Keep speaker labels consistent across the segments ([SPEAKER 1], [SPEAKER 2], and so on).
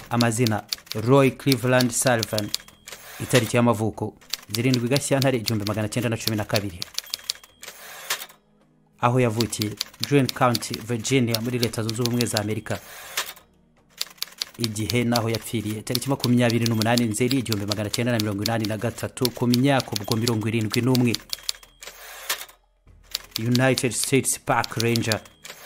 [SPEAKER 1] amazina Roy Cleveland Sullivan, itariki y'amavuko 7 Gashyantare 1912, aho yavukiye Greene County, Virginia muri leta zunze ubumwe za Amerika. Igihe naho yapfiriye tariki 28 Nzeri 1983 ku myaka ubwo 71, United States Park Ranger,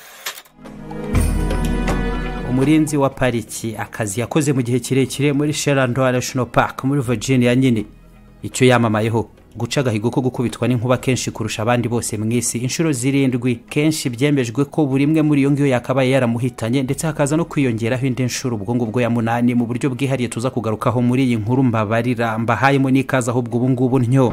[SPEAKER 1] umurinzi wa pariki. Akazi yakoze mu gihe kirekire muri Shenandoah National Park muri Virginia nyine. Icyo yamamayeho guca agahigo ko gukubitwa n'inkuba kenshi kurusha abandi bose mwisi, inshuro 7. Kenshi byemejwe ko buri imwe muri iyo ngiyo yakabaye yaramuhitanye, ndetse hakaza no kwiyongeraho indi nshuro ubwo ngubwo ya 8 mu buryo bwihariye tuza kugarukaho muri iyi nkuru mbabarira mbahayemo n'ikaza ahubwo ubu ngubu ntyo.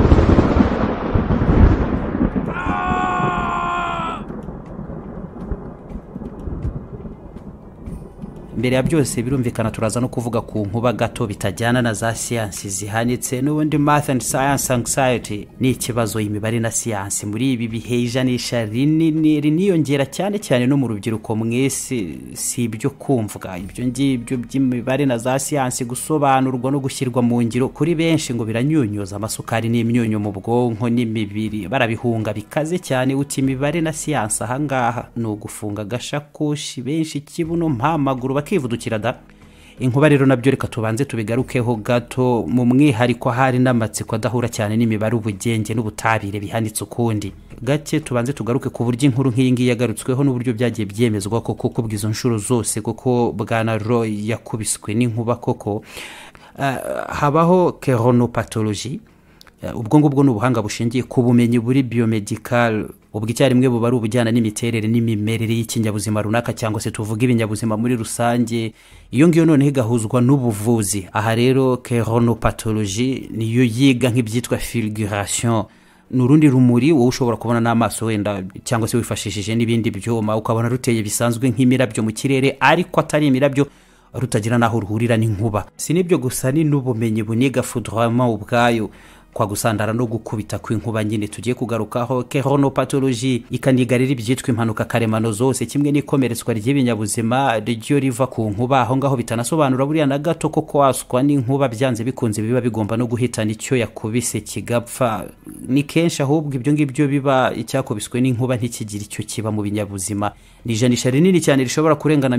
[SPEAKER 1] Mbere ya byose birumvikana turaza no kuvuga ku nkuba gato bitajyana na za siyansi zihanitse n'ubundi math and science anxiety. Ni ikibazo imibare na siyansi muri ibi bihe ijanisha riniyongera cyane no mu rubyiruko mwese. Si ibyo kumvuga ibyo ngibyo by'imibare na za siyansi gusobanurwa no gushyirwa mu ngiro kuri benshi ngo biranyunyuza amasukari n'imyunyu mu bwonko n'imibiri, barabihunga bikaze cyane. Uti imibare na siyansi ahangaha no gufunga gashakoshi benshi kibuno mpamaguru kivudukira da. Inkuba rero nabyo reka tubanze tubigarukeho gato mu mwihariko hari n'amatsiko adahura cyane n'imibare, ubugenge n'ubutabire bihanitse ukundi. Gake tubanze tugaruke ku buryo inkuru nk'iyi ngiyi yagarutsweho n'uburyo byagiye byemezwa koko kubwizo nshuro zose koko bwana Roy yakubiswe n'inkuba koko. Habaho chronopathology, ubwo ngubwo n'ubuhanga bushingiye ku bumenyi buri biomedical, ubwo icyarimwe buba ari ubujyana n'imiterere n'imimerere y'ikinyabuzima runaka cyangwa se tuvuga ibinyabuzima muri rusange. Iyo ngiyo none igahuzwa n'ubuvuzi. Aha rero chronopathology niyo yiga nk'ibyitwa figuration, n'urundi rumuri wowe ushobora kubona n'amaso wenda cyangwa se wifashishije n'ibindi byuma ukabona ruteye bisanzwe nk'imirabyo mu kirere, ariko atari imirabyo rutagira naho ruhurira n'inkuba. Sinibyo gusa ni n'ubumenyi buniga foudroiement ubwayo kwa gusandara no gukubita kw'inkuba nyine tugiye kugarukaho. Chronopathology ikanigarira ibyitwa impanuka karemano zose kimwe n'ikomeretswa ry'ibinyabuzima ryo riva ku nkuba. Aho ngaho bitanasobanura buriya na gato ko kwaswa n'inkuba byanze bikunze biba bigomba no guhitana icyo yakubise kigapfa. Ni kenshi ahubwo ibyo ngibyo biba icyakubiswe n'inkuba ntikigira icyo kiba mu binyabuzima. Ni ijanisha rinini cyane rishobora kurengana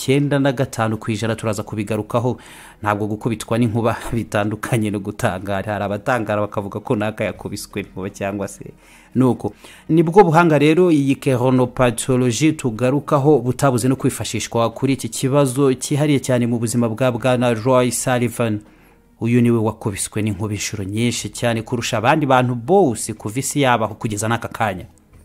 [SPEAKER 1] 95%. Turaza kubigarukaho. Ntabwo gukubitwa n'inkuba bitandukanye no gutangara. Hari abatangara bakavuga ko naka yakubiswe n'inkuba cyangwa se nuko. Nibwo buhanga rero iyi chronopathology tugarukaho butabuze no kwifashishwa kuri iki kibazo cyihariye cyane mu buzima bwa bwana Roy Sullivan. Uyu niwe wakubiswe n'inkuba inshuro nyinshi cyane kurusha abandi bantu bose kuva isi yabaho kugeza n'aka kanya.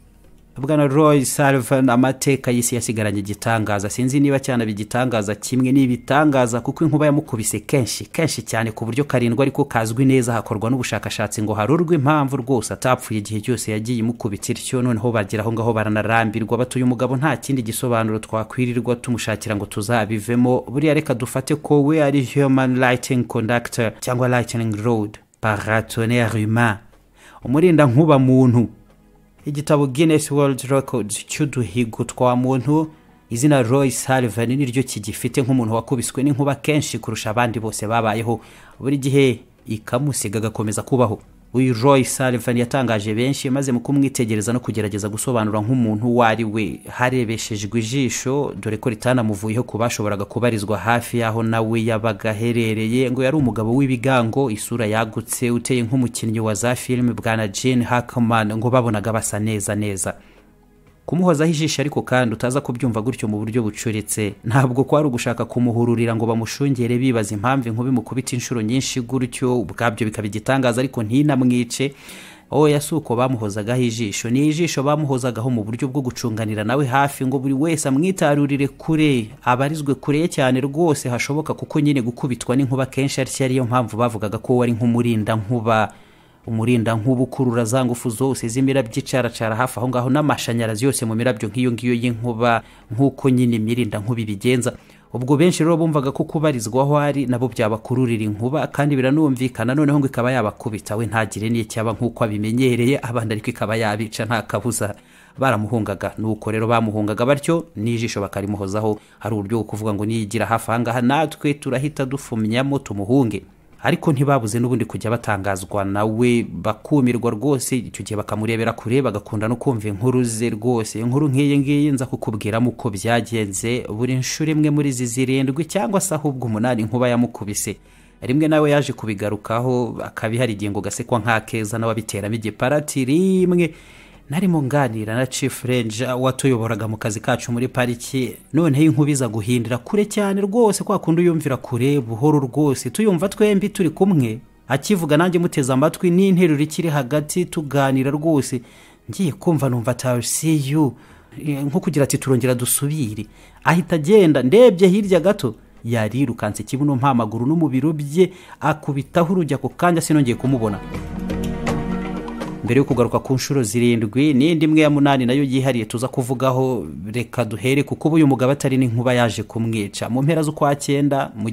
[SPEAKER 1] Bwana Roy Sullivan amateka y'isi yasigaranye igitangaza. Sinzi niba cyane bigitangaza kimwe n'ibitangaza kuko inkuba yamukubise kenshi cyane ku buryo karindwa, ariko kazwi neza hakorwa n'ubushakashatsi ngo harurwe impamvu rwose atapfuye igihe cyose yagiye imukubitira. Icyo noneho bagera aho ngaho baranarambirwa batuye umugabo nta kindi gisobanuro twakwirirwa tumushakira ngo tuzabivemo. Buriya reka dufate ko we ari human lightning conductor cyangwa lightning rod paratonnerre humain, umurindankuba-muntu. Igitabo Guinness World Records cy'uduhigo twa muntu, izina Roy Sullivan niryo kigifite nk'umuntu wakubiswe n'inkuba kenshi kurusha abandi bose babayeho, buri gihe ikamusiga gakomeza kubaho. Uyu Roy Sullivan yatangaje benshi maze mu kumwitegereza no kugerageza gusobanura nk'umuntu wari we harebeshejwe ijisho, dore ko ritanamuvuyeho kubashoboraga kubarizwa hafi yaho nawe yabaga herereye. Ngo yari umugabo w'ibigango, isura yagutse, uteye nk'umukinnyi wa za film bwana Gene Hackman, ngo babonaga basa neza. Kumuhozaho ijisho ariko kandi utaza kubyumva gutyo mu buryo bucuritse, ntabwo kwari ugushaka kumuhururira ngo bamushungere bibaza impamvu inkuba mukubita inshuro nyinshi gutyo, ubwabyo bikaba igitangaza ariko ntinamwice. Yasuko bamuhozagaho ijisho, ni ijisho bamuhozagaho mu buryo bwo gucunganira nawe hafi ngo buri wese amwitarurire kure, abarizwe kure cyane rwose hashoboka, kuko nyine gukubitwa n'inkuba kenshi ariyo mpamvu bavugaga ko wari nk'umurindankuba. Umurindankuba ukurura za ngufu zose z'imirabyo icaracara hafi aho ngaho n'amashanyarazi yose mu mirabyo nk'iyo ngiyo y'inkuba, nk'uko nyine imirindankuba ibigenza. ubwo benshi rero bumvaga ko kubarizwaho ari nabo byabakururira inkuba kandi biranumvikana, noneho ngo ikaba yabakubita we ntagire n'icyaba nk'uko abimenyereye, abandi ariko ikaba yabica nta kabuza. Baramuhungaga, nuko rero bamuhungaga batyo n'ijisho bakarimuhozaho. Hari uburyo bwo kuvuga ngo niyigira hafi ahangaha natwe turahita dufumyamo tumuhunge, ariko ntibabuze n'ubundi kujya batangazwa nawe bakumirwa rwose. Icyo gihe bakamurebera kure, bagakunda no kumva inkuru ze rwose. Inkuru nk'iyi ngiyi nza kukubwiramo uko byagenze buri nshuro imwe muri izi 7 cyangwa se ahubwo 8 inkuba yamukubise. Rimwe nawe yaje kubigarukaho akabihari igihe ngo gasekwa nk'akeza n'ababiteramo igiparati. Rimwe narimo nganira na chief ranger watuyoboraga mu kazi kacu muri pariki, noneho inkubiza guhindira kure cyane rwose, kwa kundi uyumvira kure buhoro rwose, tuyumva twembi turi kumwe, akivuga nanjye muteze amatwi n'interuro ikiri hagati tuganira rwose. Ngiye kumva numva I'll see you nko kugira ati turongera dusubire. Ahita agenda, ndebye hirya gato yarirukanse kibuno mpamaguru n'umubiro bye akubitaho urujya ku kanya sinongeye kumubona. Mbere yo kugaruka ku nshuro 7 n'indi imwe ya 8 nayo yihariye tuza kuvugaho, reka duhere kuko uyu mugabo atari n'inkuba yaje kumwica mu mpera zo kwa 9 mu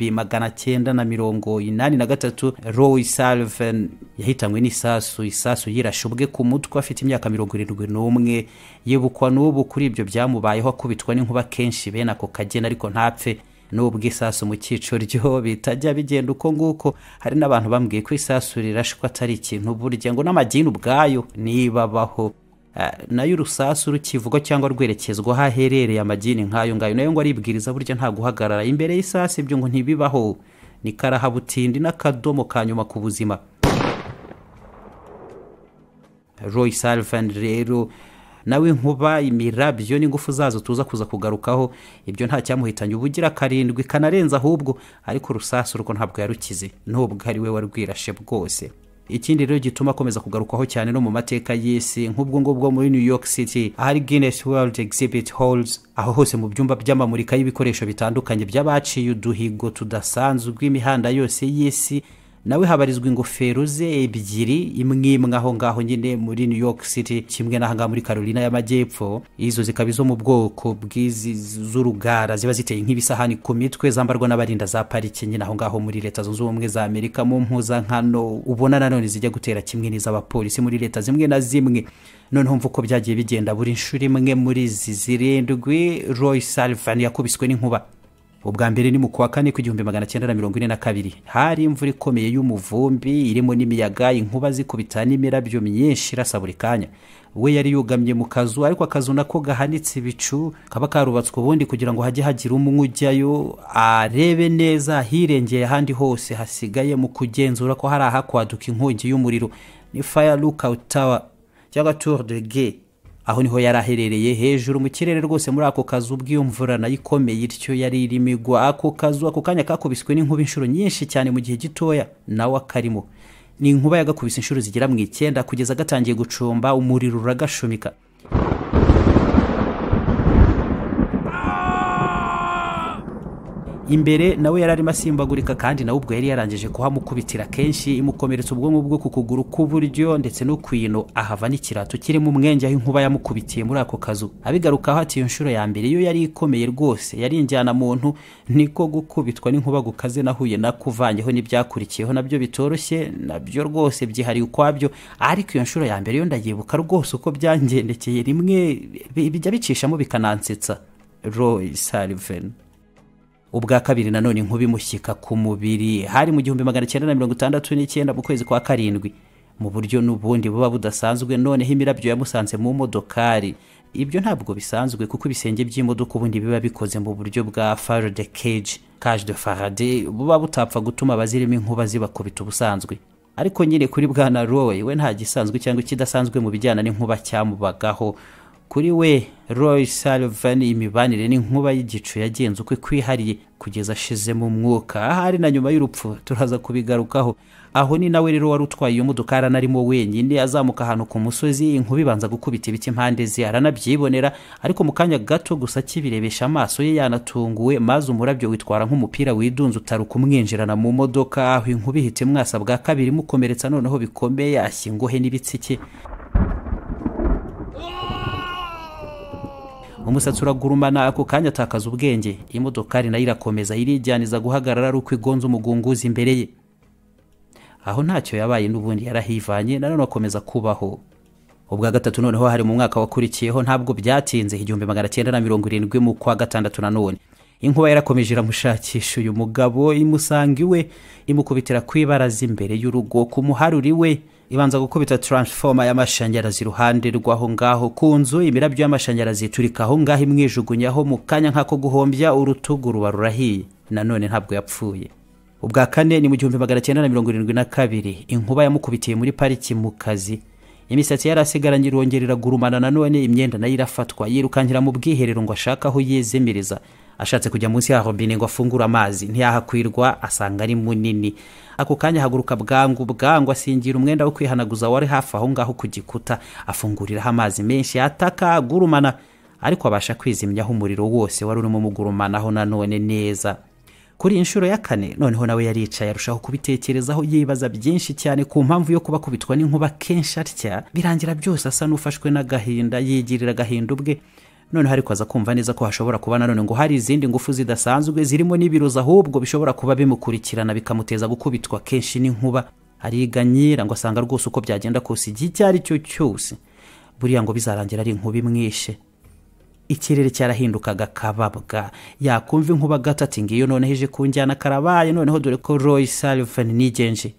[SPEAKER 1] 1983. Roy Sullivan yahitanywe n'isasu yirashubwe ku mutwe afite imyaka 71. Yibukwa n'ubu kuri ibyo byamubayeho akubitwa n'inkuba kenshi bene ako kagena ariko ntapfe. Nubwo isasu mu cyico ryo bitajya bigenda uko nguko, hari n'abantu bambwiye ko isasu rirashwa atari ikintu burya ngo n'amagini ubwayo niba baho. Nayo urusasu rukivuga cyangwa rwerekezwa haherereye amagini nk'ayo ngayo nayo ngo aribwiriza burya nta guhagarara imbere y'isasi, ibyo ngo ntibibaho. Ni karahabutindi n'akadomo kanyuma ku buzima. Roy Sullivan rero nawe inkuba imirabyo n'ingufu zazo tuza kuza kugarukaho, ibyo nta cyamuhitanye ubugira 7 kanarenza ahubwo, ariko rusasu ruko ntabwo yarukize nubwo ari we warwirashe bwose. Ikindi rero gituma akomeza kugarukaho cyane no mu mateka y'isi nk'ubwo ngubwo muri New York City ahari Guinness World Exhibit Halls, aho hose mu byumba by'amamurika y'ibikoresho bitandukanye by'abaciye uduhigo tudasanzwe imihanda yose y'isi, nawe habarizwa ingofero ze 2 imwe aho ngaho nyine muri New York City, kimwe n'ahanga muri Carolina y'Amajyepfo. Izo zikabizo mu bwoko bw'izi z'urugara ziba ziteye nk'ibisahani ku mitwe zambarwa n'abarinda za pariki nyine aho ngaho muri Leta Zunze Ubumwe za Amerika mu mpuzankano ubona nanone zijya gutera kimwe n'iz'abapolisi muri leta zimwe na zimwe. Noneho mvuko byagiye bigenda buri nshuro imwe muri izi 7 Roy Sullivan yakubiswe n'inkuba. Ubwa mbere ni mu kwa 4 ku 1942 hari imvura ikomeye y'umuvumbi irimo n'imiyaga, inkuba zikubita n'imirabyo myinshi irasa buri kanya. We yari yugamye mu kazu, ariko akazu nako gahanitse ibicu kaba karubatswe ubundi kugira ngo hajye hagira umwe ujyayo arebe neza hirengeye ahandi hose hasigaye mu kugenzura ko hari ahakwaduka inkongi y'umuriro. Ni fire lookout tower cyangwa tour de guet. Aho niho yaraherereye hejuru mu kirere rwose muri ako kazu bw'iyumvura nayikomeye ityo yari irimigwa. Ako kazu ako kanya kakubiswe n'inkuba inshuro nyinshi cyane mu gihe gitoya nawe akarimo. Ni inkuba yagakubise inshuro zigera mu 9 kugeza gatangiye gucumba umuriro uragashumika. Imbere nawe yararimo asimbagurika kandi nawe ubwo yari yarangije kuhamukubitira kenshi imukomeretsa ubwonko bwo ku kuguru k'uburyo ndetse no kwino ahava n'ikirato kirimo umwenge aho inkuba yamukubitiye muri ako kazu. Abigarukaho ati iyo nshuro ya mbere yo yari ikomeye rwose, yari injyana muntu, niko gukubitwa n'inkuba gukaze nahuye nakuvanyeho n'ibyakurikiyeho nabyo bitoroshye, nabyo rwose byihariye ukwabyo. Ariko iyo nshuro ya mbere yo ndayibuka rwose uko byangendekeye, rimwe bijya bicishamo bikanansetsa. Roy Sullivan. Ubwa kabiri nanone inkuba imushyika ku mubiri hari mu 1969 mu kwezi kwa 7 mu buryo n'ubundi buba budasanzwe. Noneho imirabyo yamusanze mu modokari. Ibyo ntabwo bisanzwe kuko ibisenge by'imodoka ubundi biba bikoze mu buryo bwa Faraday cage de Faraday, buba butapfa gutuma abazirimo inkuba zibakubita ubusanzwe. Ariko nyine kuri bwana Roy we nta gisanzwe cyangwa kidasanzwe mu bijyana n'inkuba cyamubagaho. Kuri we Roy Sullivan imibanire n'inkuba y'igicu yagenze uko kwihariye kugeza ashize mu mwuka. Ahari na nyuma y'urupfu turaza kubigarukaho. Aho ni nawe rero wari utwaye iyo modoka aranarimo wenyine azamuka ahantu ku musozi, inkuba ibanza gukubita ibiti impande ze aranabyibonera, ariko mu kanya gato gusa kibirebesha amaso ye yanatunguwe, maze umurabyo witwara nk'umupira widunze utaruka umwinjirana mu modoka. Aho inkuba ihite mwasa bwa kabiri mukomeretsa noneho bikomeye, ashyingohe n'ibitsike. umusatsi uragurumana, ako kanya atakaza ubwenge. Imodokari nayo irakomeza irijyaniza guhagarara ari uko igonze umugunguzi imbere ye. Aho ntacyo yabaye n'ubundi yarahivanye, nanone akomeza kubaho. Ubwa gatatu noneho hari mu mwaka wakurikiyeho, ntabwo byatinze 1970 mu kwa gatandatu nanone. Inkuba yarakomeje iramushakisha uyu mugabo, imusanga iwe, imukubitira kwibaraza imbere y'urugo ku muharuri we. Ibanza gukubita transformer y'amashanyarazi iruhande rwaho ngaho ku nzu. Imirabyo y'amashanyarazi iturika aho ngaho imwijugunyaho mu kanya nk'ako guhombya, urutugu ruba rurahiye. Nanone ntabwo yapfuye. Ubwa kane ni mu 1972, inkuba yamukubitiye muri pariki mu kazi. Imisatsi yarasigaranye irongerera agurumana, nanone imyenda nayo irafatwa, yirukankira mu bwiherero ngo ashaka aho yezemereza. Ashatse kujya munsi ya robine ngo afungura amazi, ntiyahakwirwa, asanga ari munini. Ako kanya haguruka bwangu asingira umwenda wo kwihanaguza wari hafi aho ngaho ku gikuta, afunguriraho amazi menshi, ataka agurumana, ariko abasha kwizimyaho umuriro wose wari urimo mugurumanaho nanone neza. Kuri Incuro ya kane noneho nawe yaricaye arushaho kubitekerezaho, yibaza byinshi cyane ku mpamvu yo kuba kubitwa n'inkuba kenshi atya. Birangira byose asa n'ufashwe n'agahinda, yigirira agahinda ubwe. Noneho ariko aza kumva neza ko hashobora kuba nanone ngo hari izindi ngufu zidasanzwe zirimo n'ibiroza, ahubwo bishobora kuba bimukurikirana bikamuteza gukubitwa kenshi n'inkuba. Ariganyira ngo asanga rwose uko byagenda kose igihe icyo ari cyo cyose buriya ngo bizarangira ari inkuba imwishe. Ikirere cyarahindukaga kababwa, yakumva inkuba gatatu ngiyo noneho ije kunjyana karabaye, noneho dore ko Roy Sullivan nigenje.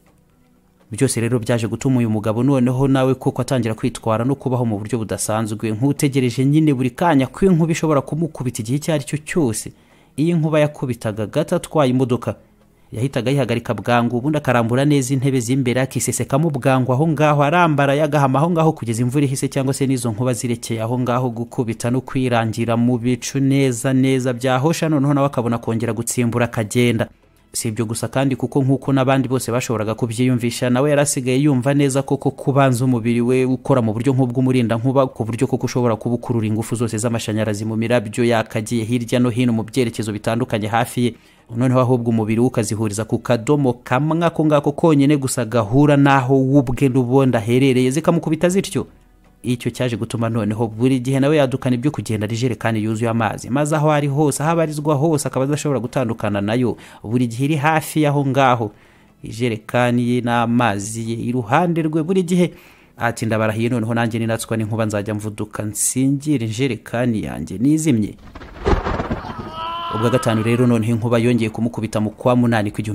[SPEAKER 1] Byose rero byaje gutuma uyu mugabo noneho nawe koko atangira kwitwara no kubaho mu buryo budasanzwe, nk'utegereje nyine buri kanya ko inkuba ishobora kumukubita igihe icyo ari cyo cyose. Iyi nkuba yakubitaga gato atwaye imodoka, yahitaga yihagarika bwangu, ubundi akarambura neza intebe z'imbere, akisesekamo bwangu aho ngaho, arambara yagahama aho ngaho kugeza imvura ihise, cyangwa se n'izo nkuba zirekeye aho ngaho gukubita no kwirangira mu bicu neza byahosha. Noneho nawe akabona kongera gutsimbura akagenda. Si ibyo gusa kandi, kuko nk'uko n'abandi bose bashoboraga kubyiyumvisha, nawe yarasigaye yumva neza koko kubanza umubiri we ukora mu buryo nk'ubw'umurindankuba, ku buryo koko ushobora kubukurura ingufu zose z'amashanyarazi mu mirabyo yakagiye hirya no hino mu byerekezo bitandukanye hafi ye. Noneho ahubwo umubiri ukazihuriza ku kadomo kamwe ako ngako konyine gusa gahura naho wubwe n'ubundi aherereye, zikamukubita zityo. Icyo cyaje gutuma noneho buri gihe nawe yadukana ibyo kugenda ijerekani yuzuye amazi, maze aho ari hose, ahabarizwa hose, akaba adashobora gutandukana nayo. Buri gihe iri hafi aho ngaho, ijerekani ye n'amazi ye iruhande rwe buri gihe. Ati ndabarahiye noneho nanjye ninatswa n'inkuba nzajya mvuduka nsingira ijerekani yanjye nizimye. Ubwa gatanu rero noneho inkuba yongeye kumukubita mu kwa munani ku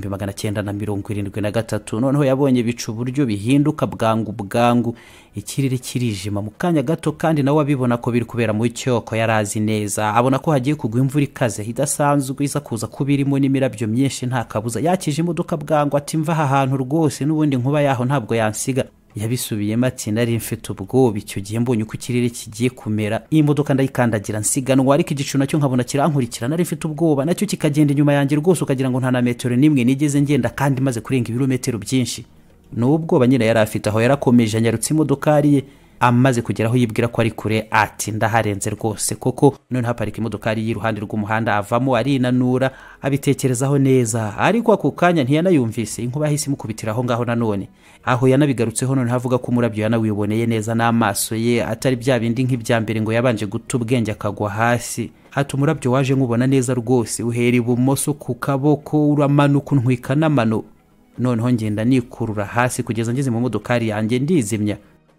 [SPEAKER 1] 1973. Noneho yabonye bicu buryo bihinduka bwangu, ikirere kirijima mu kanya gato, kandi nawe abibona ko biri kubera mu cyoko. Yarazi neza, abona ko hagiye kugwa imvura ikaze idasanzwe iza kuza kubirimo n'imirabyo myinshi nta kabuza. Yakije imodoka bwangu ati mva aha hantu rwose, n'ubundi inkuba yaho ntabwo yansiga. Yabisubiyemo ati nari mfite ubwoba icyo gihe mbonye uko ikirere kigiye kumera, iyi modoka ndayikandagira nsiganwa, ariko igicu nacyo nkabona kirankurikira. Nari mfite ubwoba nacyo kikagenda inyuma yanjye rwose, ukagira ngo nta na metero nimwe nigeze ngenda, kandi maze kurenga ibirometero byinshi. N'ubwoba nyine yari afite aho yarakomeje anyarutse imodokari ye, amaze kugeraho yibwira ko ari kure, ati ndaharenze rwose koko. None haparika imodokari y'iruhande rw'umuhanda, avamo arinanura, abitekerezaho neza. Ariko ako kanya ntiyanayumvise, inkuba yahise imukubitira aho ngaho nanone. Aho yanabigarutseho none havuga ko umurabyo yanawiboneye neza n'amaso ye, atari bya bindi nk'ibya mbere ngo yabanje guta ubwenge akagwa hasi. Ati umurabyo waje nkubona neza rwose, uhera ibumoso ku kaboko uramanuka untwika n'amano. Noneho ngenda nikurura hasi kugeza ngeze mu modokari yanjye ndizimya.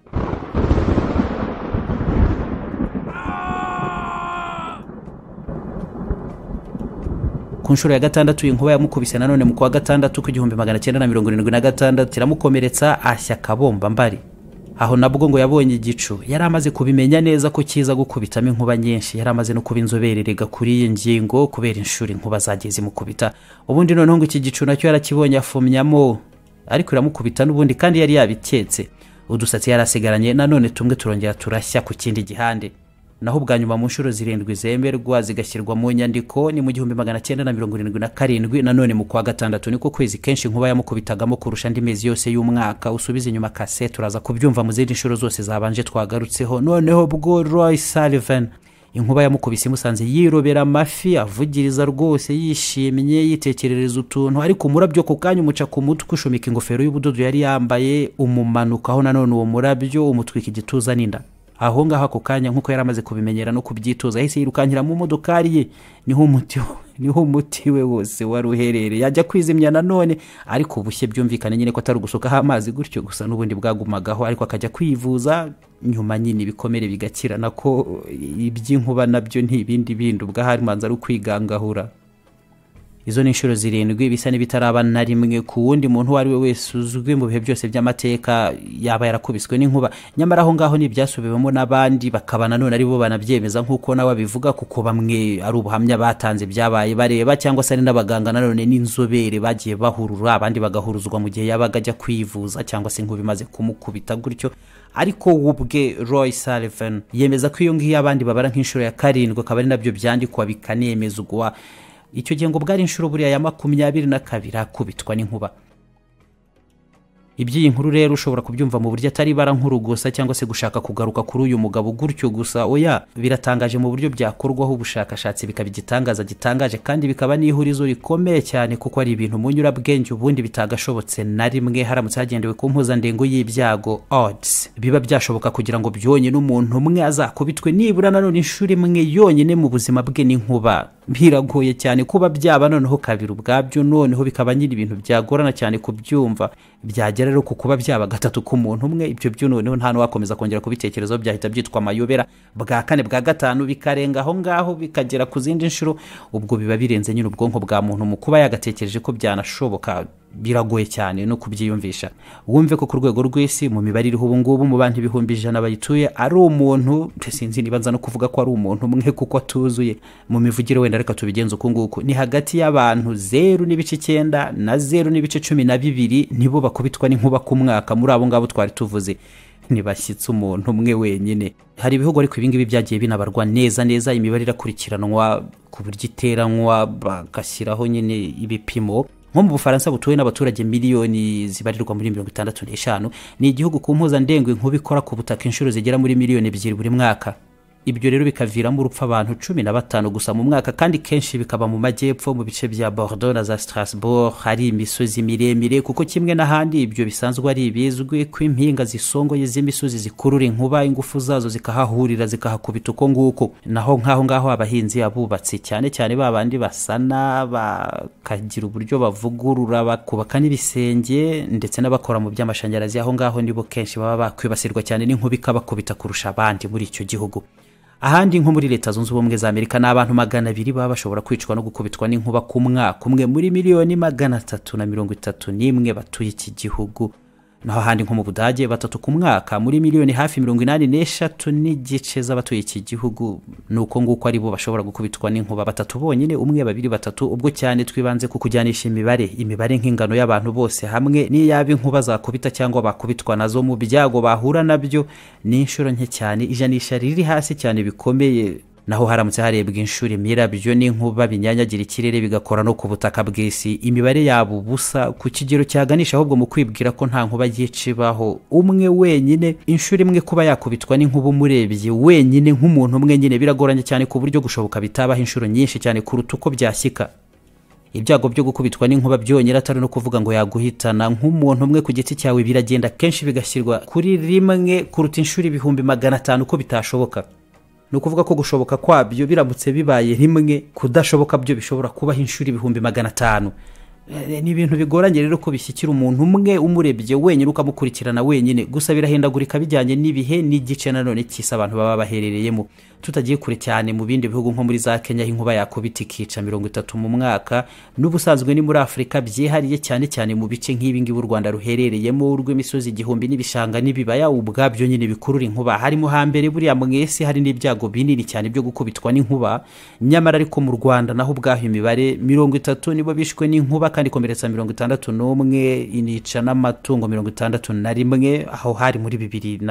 [SPEAKER 1] Ku nshuro ya gatandatu inkuba yamukubise nanone mu kwa gatandatu ku 1976, iramukomeretsa ashya kabomba mbari. Aho nabwo ngo yabonye igicu, yari amaze kubimenya neza ko kiza gukubitamo inkuba nyinshi, yari amaze no kuba inzobererega kuri iyi ngingo kubera inshuro inkuba zageze mukubita. Ubundi noneho ngo iki gicu nacyo yarakibonye afumyamo, ariko iramukubita n'ubundi kandi yari yabiketse. Udusatsi yarasigaranye nanone tumwe turongera turashya ku kindi gihande. Naho ubwa nyuma mu nshuro 7 zemerwa zigashyirwa mu nyandiko ni mu 1977. Nanone mu kwa gatandatu niko kwezi kenshi inkuba yamukubitagamo kurusha andi mezi yose y'umwaka. Usubize inyuma cassette turaza kubyumva mu zindi nshuro zose zabanje twagarutseho. Noneho bwo Roy Sullivan inkuba yamukubise musanze yirobera amafi, avugiriza rwose yishimye, yitekerereza utuntu, ariko umurabyo ko kanya umuca ku mutwe, ushomika ingofero y'ubudodo yari yambaye umumanukaho. Nanone uwo murabyo umutwika igituza n'inda. aho ngaho ako kanya nk'uko yari amaze kubimenyera no kubyitoza yahise yirukankira mu modokari ye, niho umuti we wose wari uherereye. Yajya kwizimya nanone, ariko ubushye byumvikane nyine ko atari ugusukaho amazi gutyo gusa, n'ubundi bwagumagaho, ariko akajya kwivuza nyuma nyine ibikomere bigakira. Nako iby'inkuba nabyo ntibindi bindi, ubwahari manza ari ukwigangahura. Izo ni inshuro 7 bisa n'ibitaraba na rimwe ku wundi muntu wari we wese uzwi mu bihe byose by'amateka yaba yarakubiswe n'inkuba. Nyamara aho ngaho n'ibyasubiwemo n'abandi bakaba nanone ari bo banabyemeza nk'uko nawe bivuga, kuko bamwe ari ubuhamya batanze byabaye bareba, cyangwa se ari n'abaganga nanone n'inzobere bagiye bahurura, abandi bagahuruzwa mu gihe yabaga ajya kwivuza cyangwa se inkuba imaze kumukubita gutyo. Ariko ubwe Roy Sullivan yemeza ko iyo ngiyo abandi babara nk'inshuro ya 7 akaba ari nabyo byandikwa bikanemezwa. Icyo gihe ngo bwari inshuro buriya ya 22 akubitwa n'inkuba. Iby'iyi nkuru rero ushobora kubyumva mu buryo atari bara nkuru gusa cyangwa se gushaka kugaruka kuri uyu mugabo gutyo gusa, oya, biratangaje mu buryo byakorwaho ubushakashatsi bikabigitangaza gitangaje, kandi bikaba n'ihurizo rikomeye cyane, kuko ari ibintu munyura bwenge ubundi bitagashobotse na rimwe haramutse hagendewe ku mpuzandengo y'ibyago odds. Biba byashoboka kugira ngo byonye n'umuntu umwe azakubitwe nibura nanone inshuro imwe yonyine mu buzima bwe n'inkuba. Biragoye cyane kuba byaba noneho kabiri ubwabyo, noneho bikaba nyine ibintu byagorana cyane kubyumva. Byagera rero kuba byaba 3 ku muntu umwe, ibyo byo noneho nta wakomeza kongera kubitekerezo, byahita byitwa amayobera. Bwa 4 bwa 5 bikarenga aho ngaho bikagera ku zindi nshuro, ubwo biba birenze nyine ubwonko bwa muntu mu kuba yagatekereje ko byanashoboka. Biragoye cyane no kubyiyumvisha. Wumve ko ku rwego rw'isi mu mibare iriho ubu ngubu mu bantu 100,000 bayituye ari umuntu, sinzi nibanza no kuvuga ko ari umuntu umwe kuko atuzuye mu mivugire, wenda reka tubigenza uko nguko, ni hagati y'abantu 0.9 na 0.12 nibo bakubitwa n'inkuba ku mwaka. Muri abo ngabo twari tuvuze ntibashyitse umuntu umwe wenyine. Hari ibihugu ariko ibingibi byagiye binabarwa neza imibare irakurikiranwa ku buryo iteranwa bagashyiraho nyine ibipimo. Nko mu Bufaransa butuwe n'abaturage miliyoni zibarirwa muri 65, ni igihugu ku mpuzandengo inkuba ikora ku butaka inshuro zigera muri miliyoni 2 buri mwaka. Ibyo rero bikaviramo urupfa abantu 15 gusa mu mwaka, kandi kenshi bikaba mu majyepfo mu bice bya Bordeaux na za Strasbourg, hari imisozi miremire, kuko kimwe n'ahandi ibyo bisanzwe ari ibizwi ko impinga zisongoye z'imisozi zikurura inkuba, ingufu zazo zikahahurira zikahakubita uko nguko. Naho nkaho ngaho abahinzi abubatsi cyane cyane babandi basana bakagira uburyo bavugurura bakubaka n'ibisenge, ndetse n'abakora mu by'amashanyarazi aho ngaho nibo kenshi baba bakwibasirwa cyane n'inkuba ikabakubita kurusha abandi muri icyo gihugu. Ahandi nko muri Leta Zunze Ubumwe za Amerika n'abantu 200 baba bashobora kwicwa no gukubitwa n'inkuba ku mwaka umwe muri miliyoni 331 batuye iki gihugu. Naho handi nko mu Budage 3 ku mwaka muri miliyoni hafi 83 n'igice z'abatuye iki gihugu. Nuko nguko ari bo bashobora gukubitwa n'inkuba, 3 bonyine, 1 2 3. Ubwo cyane twibanze ku kujyanisha imibare nk'ingano y'abantu bose hamwe n'iyaba inkuba zakubita cyangwa bakubitwa nazo mu byago bahura nabyo, ni inshuro nke cyane, ijanisha riri hasi cyane bikomeye. Naho haramutse harebwa inshuro imirabyo n'inkuba binyanyagira ikirere bigakora no ku butaka bw'isi, imibare yabo ubusa ku kigero cyaganisha ahubwo mu kwibwira ko nta nkuba yicibaho umwe wenyine. Inshuro imwe kuba yakubitwa n'inkuba umurebye wenyine nk'umuntu umwe nyine biragoranye cyane ku buryo gushoboka bitabaho inshuro nyinshi cyane kuruta uko byashyika. Ibyago byo gukubitwa n'inkuba byonyine atari no kuvuga ngo yaguhitana nk'umuntu umwe ku giti cyawe, biragenda kenshi bigashyirwa kuri rimwe kuruta inshuro 500 uko bitashoboka. Nukuvuga ko gushoboka kwabyo biramutse bibaye rimwe, kudashoboka byo bishobora kubaho inshuro 500. Ni ibintu bigoranye rero ko bishyikira umuntu umwe umurebye wenyine ukamukurikirana wenyine. Gusa birahindagurika bijyanye n'ibihe n'igice nanone cy'isi abantu baba baherereyemo. Tutagiye kure cyane mu bindi bihugu nko muri za Kenya inkuba yakubita ikica 30 mu mwaka, n'ubusanzwe ni muri Afrika byihariye cyane mu bice nk'ibi ngibi u Rwanda ruherereyemo, urw'imisozi igihumbi n'ibishanga n'ibibaya ubwabyo nyine bikurura inkuba. Harimo hambere buriya mwese hari n'ibyago binini cyane byo gukubitwa n'inkuba. Nyamara ariko mu Rwanda naho ubwaho imibare 30 nibo bishwe n'inkuba, kandi komeretsa 61, inica n'amatungo 61, aho hari muri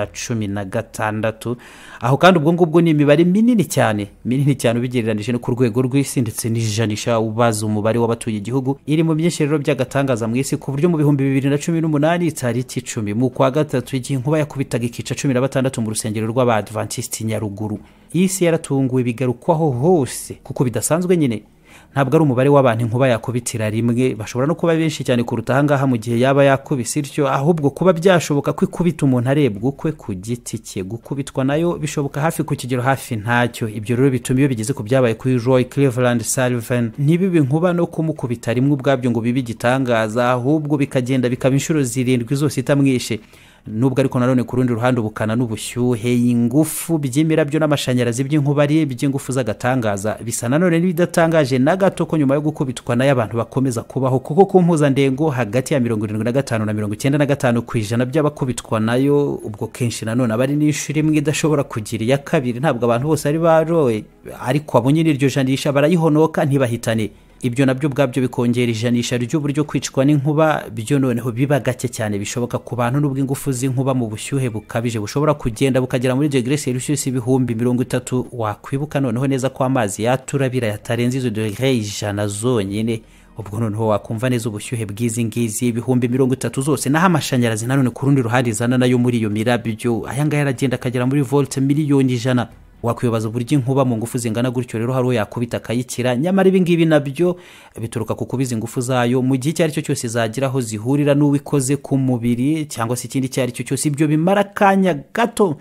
[SPEAKER 1] 2016. Aho kandi ubwo ngubwo ni imibare minini cyane ubigereranije no ku rwego rw'isi, ndetse n'ijanisha ubaza umubare w'abatuye igihugu iri mu byinshi rero byagatangaza mu isi, ku buryo mu 2018 tariki 10 mu kwa gatatu igihe inkuba yakubitaga ikica 16 mu rusengero rw'Abadventiste Nyaruguru. Isi yaratunguwe bigarukwaho hose kuko bidasanzwe nyine. ntabwo ari umubare w'abantu inkuba yakubitira rimwe, bashobora no kuba benshi cyane kuruta ahangaha mu gihe yaba yakubise ityo, ahubwo kuba byashoboka ko ikubita umuntu arebwa ukwe ku giti cye. Gukubitwa nayo bishoboka hafi ku kigero hafi ntacyo. Ibyo rero bituma iyo bigeze ku byabaye kuri Roy Cleveland Sullivan ntibibe inkuba no kumukubita rimwe ubwabyo ngo bibe igitangaza, ahubwo bikagenda bikaba inshuro 7 zose itamwishe. Nubwo ariko nanone ku rundi ruhande ubukana n'ubushyuhe, ingufu by'imirabyo n'amashanyarazi by'inkuba ari by'ingufu z'agatangaza, bisa nanone n'ibidatangaje na gato ko nyuma yo gukubitwa nayo abantu bakomeza kubaho, kuko ku mpuzandengo hagati ya 75 na 95% by'abakubitwa nayo, ubwo kenshi nanone abari n'inshuro imwe idashobora kugira iya kabiri. Ntabwo abantu bose ari baroye, ariko abo nyine iryo janisha barayihonoka ntibahitane. Ibyo nabyo bwabyo bikongera ijanisha ry'uburyo kwicwa n'inkuba byo noneho biba gake cyane bishoboka ku bantu, n'ubwo ingufu z'inkuba mu bushyuhe bukabije bushobora kugenda bukagera muri degrees Celsius 30,000. Wakwibuka noneho neza ko amazi yaturabira yatarenze izo degrees 100 zonyine, ubwo noneho wakumva neza ubushyuhe bw'izi ngizi 30,000 zose. Naho amashanyarazi nanone ku rundi ruhande izana nayo muri iyo mirabyo, aya ngaya aragenda akagera muri volt miliyoni 100. Wakwibaza uburyo inkuba mu ngufu zingana gutyo rero hari yakubita akayikira, nyamara ibi ngibi nabyo bituruka ku kubiza ingufu zayo mu gihe cyari cyo cyose zagiraho zihurira n'uwikoze ku mubiri cyangwa se ikindi cyari cyo cyose. Ibyo bimara kanya gato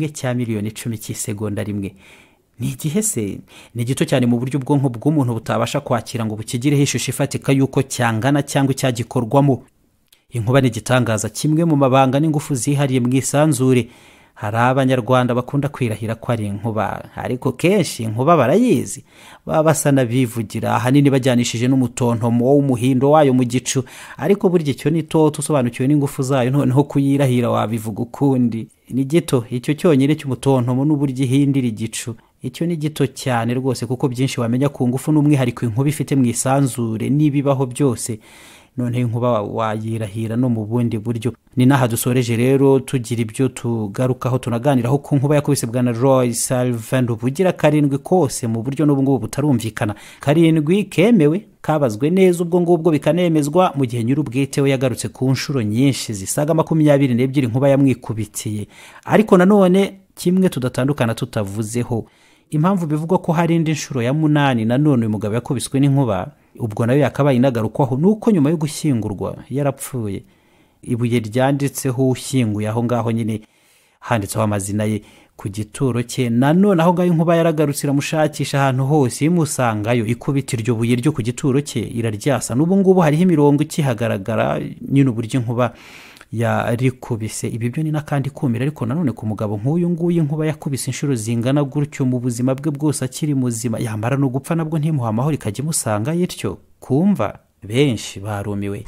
[SPEAKER 1] 1/10 cy'isegonda rimwe. Ni igihe se ni gito cyane mu buryo ubwonko bw'umuntu butabasha kwakira ngo bukigireho ishusho ifatika yuko cyangana cyangwa icyagikorwamo. Inkuba ni igitangaza, kimwe mu mabanga n'ingufu zihariye mu isanzure. Hari abanyarwanda bakunda kwirahira ko ari inkuba, ariko kenshi inkuba barayizi, baba basa n'abivugira ahanini bajyanishije n'umutontomo w'umuhindo wayo mu gicu, ariko burya icyo ni toto usobanukiwe n'ingufu zayo, noneho kuyirahira wabivuga ukundi. Ni gito icyo cyonyine cy'umutontomo n'uburyo ihindira igicu, icyo ni gito cyane rwose, kuko byinshi wamenya ku ngufu n'umwihariko inkuba ifite mu isanzure n'ibibaho byose. None inkuba wayirahira no mu bundi buryo. Ni naha dusoreje rero tugira ibyo tugarukaho tunaganiraho ku nkuba yakubise bwana Roy Sullivan ubugira 7 kose mu buryo n'ubu ngubu butarumvikana. 7 kemewe kabazwe neza, ubwo ngubwo bikanemezwa mu gihe nyir'ubwite we yagarutse ku nshuro nyinshi zisaga 22 inkuba yamwikubitiye. Ariko nanone kimwe tudatandukana tutavuzeho, impamvu bivugwa ko hari indi nshuro ya 8 nanone uyu mugabo yakubiswe n'inkuba, ubwo nayo yakabaye inagarukwaho nuko nyuma yo gushyingurwa yarapfuye. Ibuye ryanditseho ushyinguye aho ngaho nyine handitseho amazina ye ku gituro cye. Nanone aho ngaho inkuba yaragarutse iramushakisha ahantu hose imusangayo, ikubita iryo buye ryo ku gituro cye iraryasa. N'ubu ngubu hariho imirongo ikihagaragara nyine uburyo inkuba yarikubise. Ibi byo ni nakandi kumira, ariko nanone ku mugabo nk'uyu nguyu inkuba yakubise inshuro zingana gutyo mu buzima bwe bwose akiri muzima, yambara no gupfa nabwo ntimuha amahoro ikajya imusanga yityo, kumva benshi barumiwe.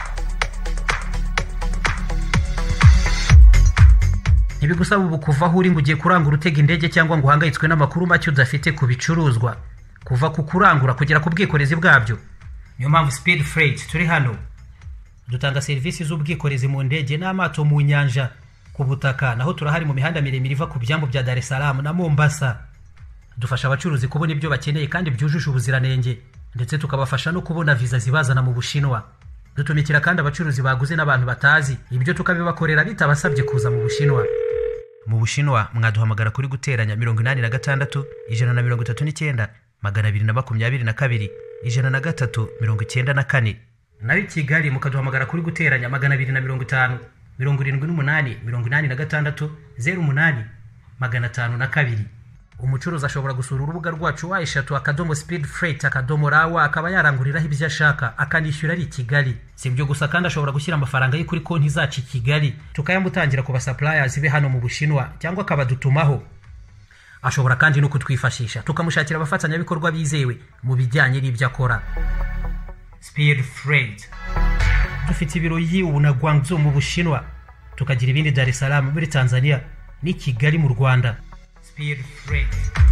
[SPEAKER 1] Ntibigusaba ubu kuva aho uri ngo ugiye kurangura utega indege cyangwa ngo uhangayitswe n'amakuru make udafite ku bicuruzwa, kuva ku kurangura kugera ku bwikorezi bwabyo. Niyo mpamvu Speed Freight turi hano. Dutanga serivisi z'ubwikorezi mu ndege n'amato mu nyanja, ku butaka, naho turahari mu mihanda miremire iva ku byambu bya Dar es Salaam na Mombasa. Dufasha abacuruzi kubona ibyo bakeneye kandi byujuje ubuziranenge, ndetse tukabafasha no kubona visa zibazana mu Bushinwa. Dutumikira kandi abacuruzi baguze n'abantu batazi, ibyo tukabibakorera bitabasabye kuza mu Bushinwa. Mu Bushinwa mwaduhamagara kuri guteranya 86 139 222 103 94. Nayo Kigali mukaduhamagara kuri guteranya 250 78 86 08 502. Umucuruzi ashobora gusura urubuga rwacu wa eshatu@speedfreight.rawa akaba yaranguriraho ibyo ashaka akanishyura ari Kigali. Si byo gusa kandi ashobora gushyira amafaranga ye kuri konti zacu Kigali tukayamutangira ku suppliers be hano mu Bushinwa cyangwa akabadutumaho. Ashobora kandi no kutwifashisha tukamushakira abafatanyabikorwa bizewe mu bijyanye n'ibyo akora. Speed Freight dufite ibiro ubu na Guangzhou mu Bushinwa, tukagira ibindi Dar es Salaam muri Tanzania ni Kigali mu Rwanda. Speed Freight.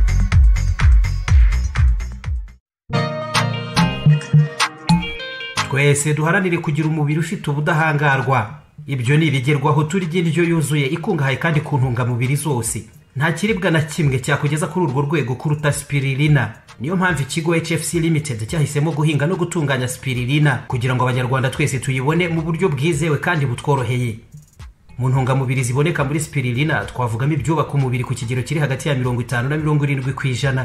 [SPEAKER 1] Twese duharanire kugira umubiri ufite ubudahangarwa. Ibyo ni ibigerwaho turya indyo yuzuye ikungahaye kandi ku ntungamubiri zose. Nta kiribwa na kimwe cyakugeza kuri urwo rwego kuruta spirulina. Niyo mpamvu ikigo HFC Limited cyahisemo guhinga no gutunganya spirulina kugira ngo abanyarwanda twese tuyibone mu buryo bwizewe kandi butworoheye. Mu ntungamubiri ziboneka muri spirulina twavugamo ibyubaka umubiri ku kigero kiri hagati ya 50 na 70%,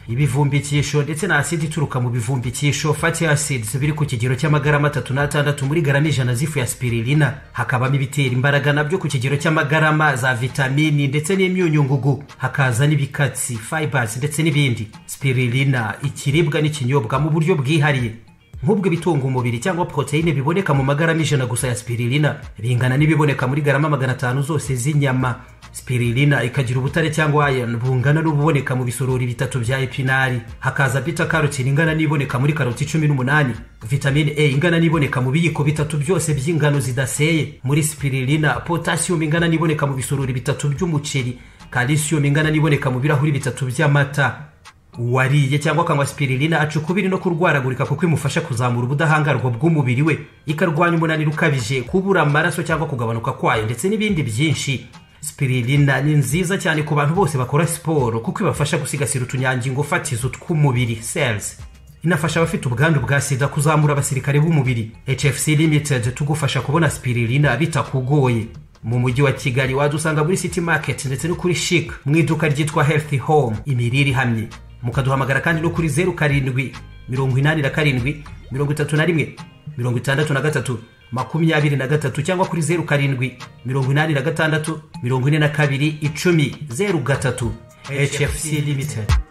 [SPEAKER 1] ibivumbikisho ndetse na acid ituruka mu bivumbikisho fatty acids biri ku kigero cy'amagarama 3 muri garama 100 z'ifu ya spirulina. Hakabamo ibitera imbaraga nabyo ku kigero cy'amagarama za vitamini ndetse n'imyunyungugu. Hakaza n'ibikatsi fibers ndetse n'ibindi. Spirulina ikiribwa n'ikinyobwa mu buryo bwihariye. Nk'ubwo bitunga umubiri cyangwa proteine biboneka mu magarama 100 gusa ya spirulina bingana n'ibiboneka muri garama 500 zose z'inyama. Spirulina ikagira ubutare cyangwa iron bungana n'ububoneka mu bisorori bitatu bya epinari. Hakaza beta carotene ingana n'iboneka muri karoti 18. Vitamine A ingana n'iboneka mu biyiko bitatu byose by'ingano zidaseye muri spirulina. Potassium ingana n'iboneka mu bisorori bitatu by'umuceri. Calcium ingana n'iboneka mu birahuri bitatu by'amata. Wariye cyangwa kanywa spirulina acukubiri no kurwaragurika kuko imufasha kuzamura ubudahangarwa bw'umubiri we, ikarwanya umunaniro ukabije, kubura amaraso cyangwa kugabanuka kwayo ndetse n'ibindi byinshi. Spirulina ni nziza cyane ku bantu bose bakora siporo kuko ibafasha gusigasira utunyangingo fatizo tw'umubiri cells. Inafasha abafite ubwandu bwa sida kuzamura abasirikare b'umubiri. HFC Limited tugufasha kubona spirulina bitakugoye. Mu mujyi wa Kigali wadusanga muri City Market ndetse no kuri Chic mu iduka ryitwa Healthy Home imirire hamwe. Mukaduhamagara kandi no kuri 07 87 31 63 23 cyangwa kuri 07 86 42 10 03. HFC Limited.